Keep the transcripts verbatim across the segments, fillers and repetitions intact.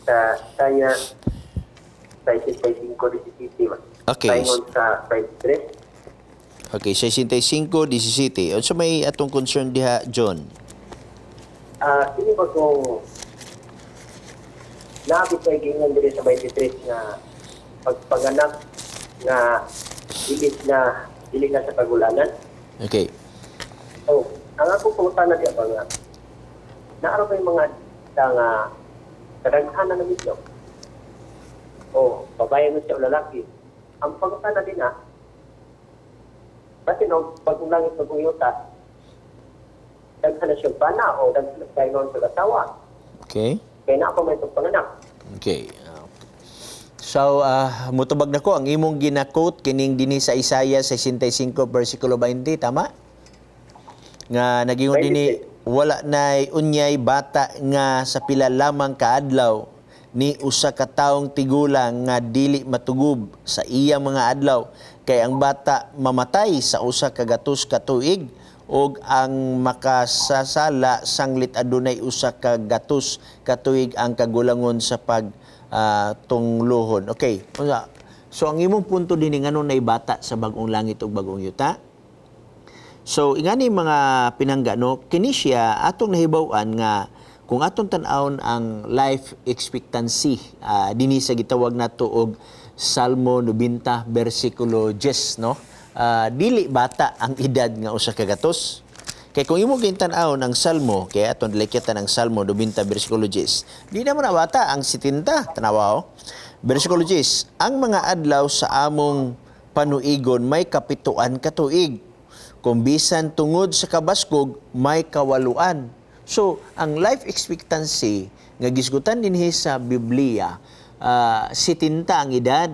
sa saya sesenta y cinco diecisiete. Okay. Paingon sa twenty-three. Okay, sesenta y cinco diecisiete. Unsa may atong concern diha, John? Ah, uh, ini ba kung naabot sa gingan diri sa twenty-three nga pagpaganak nga ilis na ilis na sa pagulanan. Okay. So, ang akong pangutana diya ba nga, naaro ba yung mga nga kadaghanan na mismo? O, babae mo siya o lalaki. Ang pangutana din na, kasi no, pag ulangit mag-uyota, daghan na siya bana o daghan na siya sa asawa. Okay. Kaya na ako may pagpanganak. Okay. So, uh, mutubag na ko, ang imong ginakot, kining dinhi sa Isaiah sesenta y cinco, versikulo twenty, tama? Nga, nagingon dinhi, wala na unyay bata nga sa pila lamang kaadlaw, ni usa ka taong tigulang nga dili matugub sa iyang mga adlaw, kay ang bata mamatay sa usa ka gatos ka tuig, og ang makasasala sanglit adunay usa ka gatos ka tuig ang kagulangon sa pag Uh, tunglohon. Okay. So, ang imong punto din nga nay bata sa bagong langit o bagong yuta. So, ingani mga pinangga, no, kini siya atong nahibaw-an nga kung atong tan-awon ang life expectancy, uh, dinhi sa gitawag nato og Salmo ninety, versikulo ten, no? Uh, dili bata ang edad nga usa ka gatos. Kaya kung imo gintan-awon ang Salmo, kaya atong dileketa ng Salmo ninety, versikulo ten, di na mo na bata ang seventy, tanawa, oh. Versikulo ten, ang mga adlaw sa among panuigon may kapituan ka tuig. Kung bisan tungod sa kabaskog, may kawaluan. So, ang life expectancy nga gisgutan dinhi sa Biblia, uh, seventy ang edad.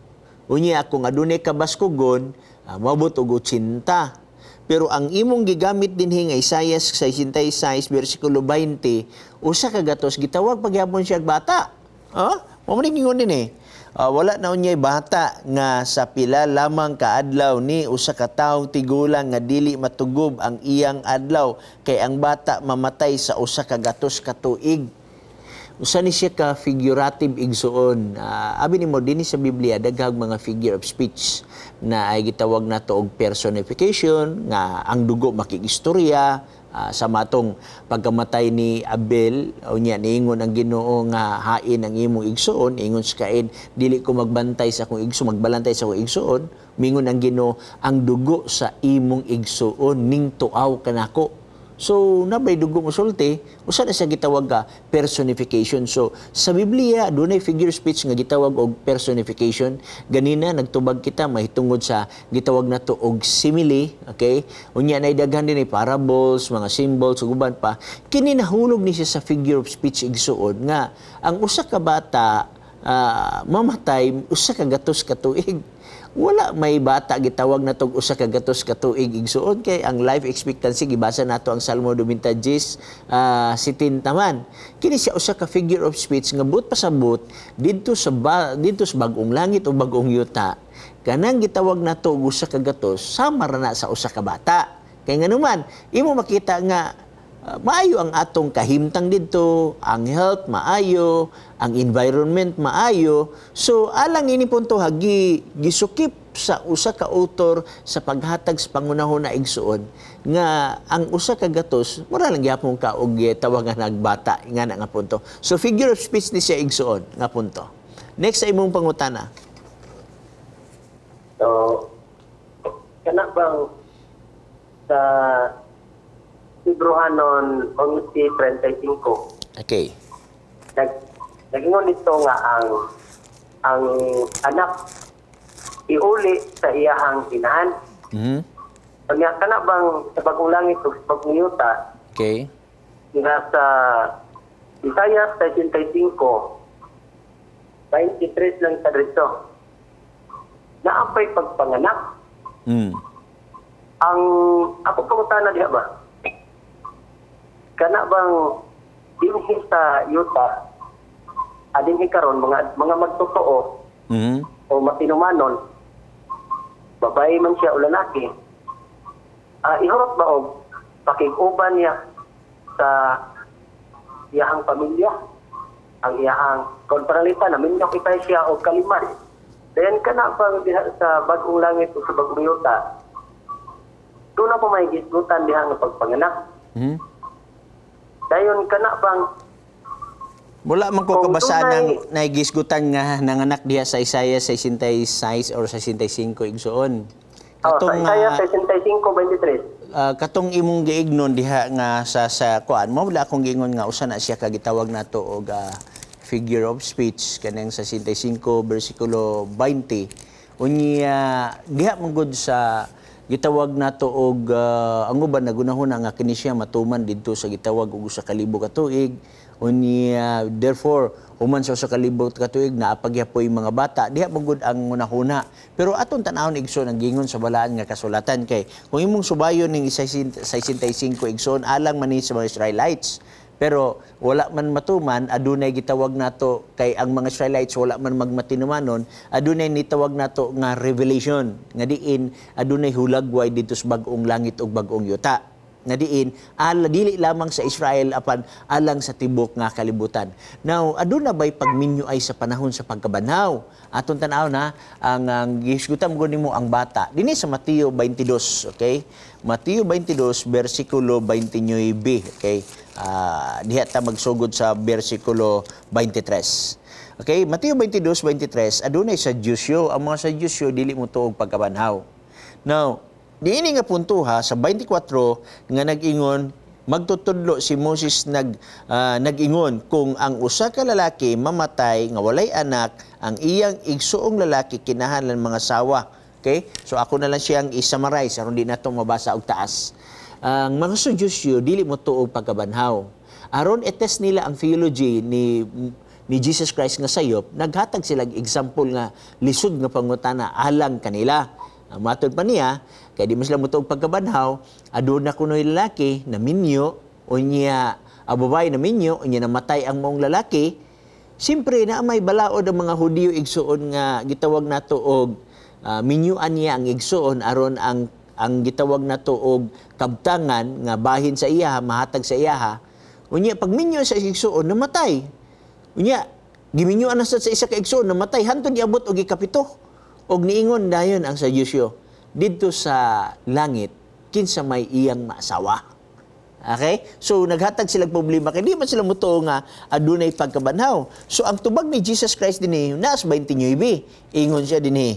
Unya kung adunay kabaskogon, uh, maabot og eighty. Pero ang imong gigamit dinhi nga Isaiah sesenta y seis, versikulo twenty, usa ka gatos gitawag pagyapon siya bata. Ah, mo man ingon din eh. Uh, wala na unyay bata nga sa pila lamang kaadlaw ni usa ka taong tigulang nga dili matugob ang iyang adlaw, kay ang bata mamatay sa usa ka gatos ka tuig. Usa ni siya ka figurative igsuon. Uh, abi nimo dinhi sa Biblia daghang mga figure of speech na ay gitawag nato og personification, nga ang dugo makigistorya. Uh, sa matong pagkamatay ni Abel, unya niingon ang Ginoo nga hain ang imong igsuon, ingon sa Kain, dili ko magbantay sa akong igsuon, magbalantay sa akong igsuon. Mingon ang Ginoo, ang dugo sa imong igsuon ning tuaw kanako. So, nabay dugo mo sulti, usa na siya gitawag ka personification. So, sa Biblia, doon ay figure speech nga gitawag og personification. Ganina, nagtubag kita, mahitungod sa gitawag na to og simile, okay? Unya na idaghan din ay parables, mga symbols, uban pa. Kini nahulog ni siya sa figure of speech igsuon nga, ang usa ka bata, uh, mamatay, usa ka gatos ka tuig. Wala may bata gitawag na tog usa ka gatos ka tuig igsuon, kay ang life expectancy gibasa nato ang Salmo ninety, uh, seventy man. Kini siya usa ka figure of speech nga but pasabot didto sa ba, didto sa bagong langit o bagong yuta. Kanang gitawag nato og usa ka gatos sama ra na sa usa ka bata. Kay nganuman imo makita nga Uh, maayo ang atong kahimtang dito, ang health maayo, ang environment maayo. So alang ini punto hagi gisukip sa usa ka author sa paghatag sa pangunahon na igsuon nga ang usa ka gatos mura lang gyapon ka og tawagan nagbata nga na nga punto. So figure of speech ni siya igsuon nga punto. Next sa imong pangutana. So kana bang sa Librohanon onse treinta y cinco. Okay. Nag nagingon nito nga ang ang anak iuli sa iyahang inahan. Mhm. Kanya kana bang sa bagong langit ug sa bagong yuta? Okay. Nga sa Isaiah sesenta y cinco, twenty-three lang sa dito. Naapay pagpanganak. Mm. Ang ako pangutana diha ba? Kana bang dinhi sa yuta adinhi karon mga mga magtotoo Mhm. o matinumanon babae man siya o lalaki, uh, ihurot ba og pakig-uban niya sa iyahang pamilya ang iyahang kontralita na minyok ipay siya o kaliman. Then kana pang diha sa bagong langit o sa bagong yuta, doon na po may gisgutan diha ng pagpanganak. Hmm? Dayon kana pang Wala man ko Kung kabasa tunay- ng naigisgutan nga nanganak diha sa Isaiah sixty-six or sixty-five igsoon. oh, sa Katong Isaiah ah, sixty-five twenty-three. ah, katong imong giignon diha nga sa sa kuan mo wala akong giingon nga usa na siya kagitawag nato og ah, figure of speech kanang sa sixty-five bersikulo twenty. Unya diha man gud sa gitawag nato og uh, ang uban nagunahuna nga kini siya matuman didto sa gitawag og usa ka libo ka tuig. Unya therefore human sa usa ka libo ka tuig naapagyapoy mga bata diha magud ang unahuna. Pero aton tan-awon igsoon ang gingon sa balaan nga kasulatan kay kung imong subayon ning sixty-five igsoon alang man ni sa mga Israelites. Pero wala man matuman, adunay gitawag nato kay ang mga Israelites wala man magmatinumanon, adunay nitawag nato nga revelation, nga diin adunay hulagway dito sa bag-ong langit ug bag-ong yuta. Nga diin ala dili lamang sa Israel apan alang sa tibok nga kalibutan. Now, aduna bay pagminyo ay sa panahon sa pagkabanhaw. Aton tan-aw na ang, ang gisgutam gud nimo ang bata. Dinhi sa Mateo twenty-two, okay? Mateo twenty-two bersikulo twenty-nine, okay? Uh, diha ta magsugod sa bersikulo twenty-three. Okay, Mateo twenty-two twenty-three, adunay sa Diyosyo, ang mga sa Diyosyo dili mo tuog pagkabanhaw. Now, diini nga punto ha sa twenty-four nga nag-ingon magtutudlo si Moses nag uh, nag-ingon kung ang usa ka lalaki mamatay nga walay anak, ang iyang igsuong lalaki kinahanglan mga sawa. Okay? So ako na lang siyang i-summarize aron di nato mabasa og taas. Ang mga sa Diyosyo dili mo tuog pagkabanhaw. Aron i-test nila ang theology ni ni Jesus Christ nga sayop, naghatag sila example nga lisod nga pangutana alang kanila. Ang matod pa niya, kaya di mo sila mutuog pagkabanhaw, aduna kunoy lalaki na minyo, o niya ababay na minyo, o niya namatay ang maong lalaki, siyempre na may balaod ang mga Hudiyo igsuon nga gitawag nato og uh, minyuan niya ang igsuon aron ang ang gitawag nato og kabtangan nga bahin sa iyaha, mahatag sa iyaha. Unya pag minyo sa igsuon namatay. Unya giminyuan na sa isa ka igsuon namatay hantod iabot og ikapito. Og niingon dayon ang sa Diyosyo didto sa langit kinsa may iyang maasawa. Okay? So naghatag sila problema kay di man sila mutuo nga adunay pagkabanhaw. So ang tubag ni Jesus Christ dinhi nas twenty-nine, ingon siya dinhi.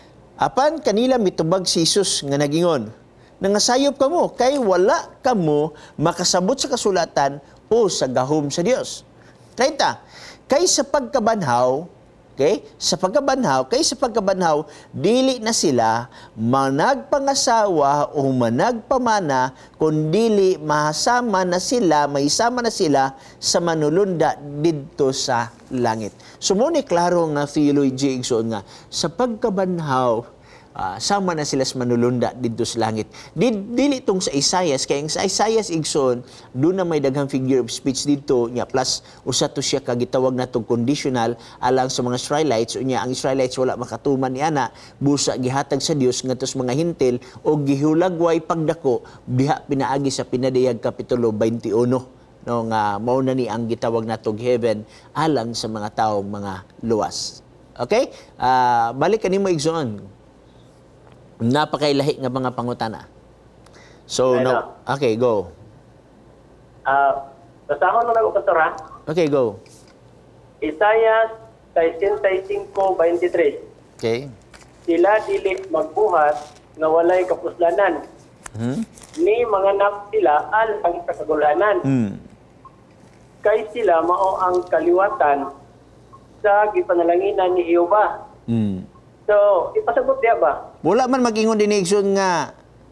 Apan kanila mitubag si Jesus nga nagingon, nangasayop kamo kay wala kamo makasabot sa kasulatan o sa gahom sa Dios. thirty. Kay sa pagkabanhaw, okay? Sa pagkabanhaw, kay sa pagkabanhaw, dili na sila managpangasawa o managpamana, kundili mahasama na sila, maisama na sila sa manulunda didto sa langit. So mo ni klaro nga theology igsoon nga sa pagkabanhaw Uh, sama na sila sa manulunda didto sa langit. Dili tong sa Isaiah, kaya sa Isaiah igsoon, doon na may daghang figure of speech dito, niya plus usa to siya kagitawag natong conditional alang sa mga Israelites, unya ang Israelites wala makatuman ni ana, busa gihatag sa Dios ngadto sa mga hintil o gihulagway pagdako diha pinaagi sa pinadayag kapitulo twenty-one. No, nga mao na ni ang gitawag natong heaven alang sa mga taong mga luwas. Okay? Uh, balik kanimo igsoon. Napakailahi nga mga pangutana. So, no, okay, go. Ah, uh, basahon na ako pastor ha. Okay, go. Isaiah sixty-five twenty-three. Okay. Sila dili magbuhat nga walay kapuslanan. Hmm? Ni manganak sila alang sa kagulanan. Hmm. Kay sila mao ang kaliwatan sa gipanalanginan ni Jehova. Hmm. So, ipasagot diya ba? Wala man mag-ingon din igsoon nga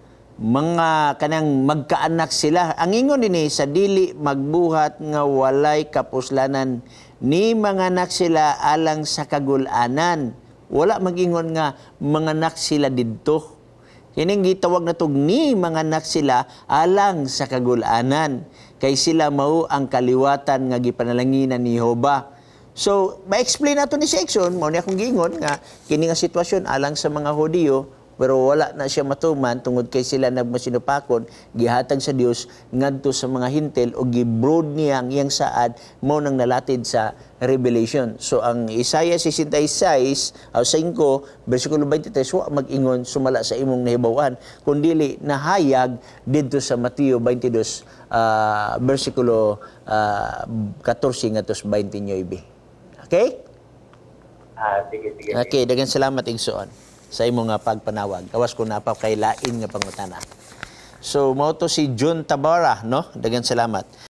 mga kanang magkaanak sila. Ang ingon din sa dili magbuhat nga walay kapuslanan ni manganak sila alang sa kagulanan. Wala mag-ingon nga manganak sila didto. Kining gitawag na tog ni manganak sila alang sa kagulanan. Kay sila mao ang kaliwatan nga gipanalanginan ni Jehova. So, ma-explain nato ni section, mao ni akong giingon nga kini nga sitwasyon alang sa mga Hudiyo pero wala na siya matuman tungod kay sila nagmasinupakon, gihatag sa Dios ngadto sa mga hintel o gibroad niya ang iyang saad mo nang nalatid sa Revelation. So ang Isaiah sixty-six o five bersikulo twenty-three wa mag-ingon sumala sa imong nahibaw-an kundili nahayag didto sa Mateo twenty-two uh, bersikulo uh, fourteen ngadto sa twenty-nine. Okay? Ah, sige, sige. Okay, daghang salamat igsoon sa imong nga pagpanawag. Kawas ko na pa kay lain nga pangutana. So, mao to si June Tabara, no? Daghang salamat.